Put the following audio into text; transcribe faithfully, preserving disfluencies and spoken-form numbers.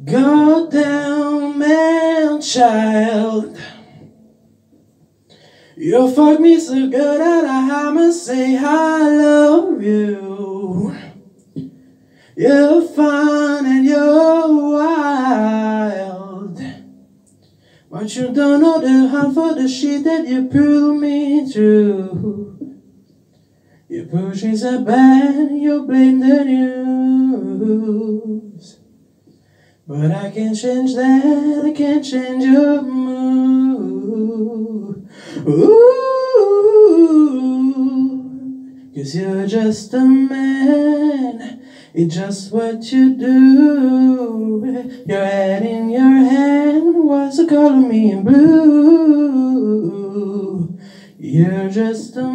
Goddamn man child, you fuck me so good that I must say I love you. You're fun and you're wild, but you don't know the hunt for the shit that you pull me through. You push me so bad, you blame the news. But I can't change that, I can't change your mood. Ooh, 'cause you're just a man, it's just what you do. Your head in your hand, what's the color me in blue? You're just a